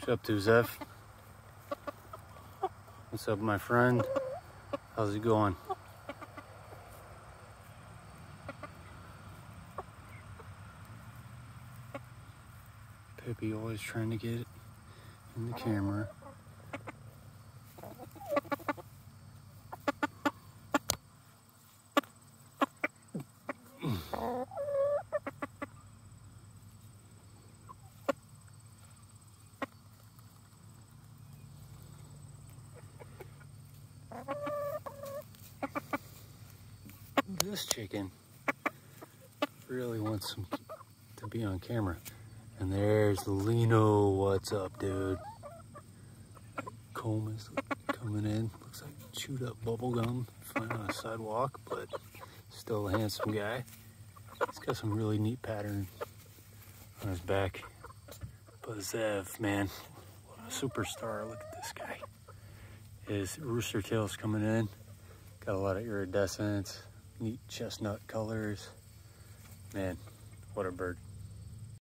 What's up, Zev? What's up, my friend? How's it going? Pippi always trying to get in the camera. This chicken really wants to be on camera. And there's Lino. What's up, dude? Comb is coming in. Looks like chewed up bubble gum. Flying on a sidewalk, but still a handsome guy. He's got some really neat pattern on his back. But Zev, man, what a superstar. Look at this guy. His rooster tail's coming in. Got a lot of iridescence. Neat chestnut colors. Man, what a bird.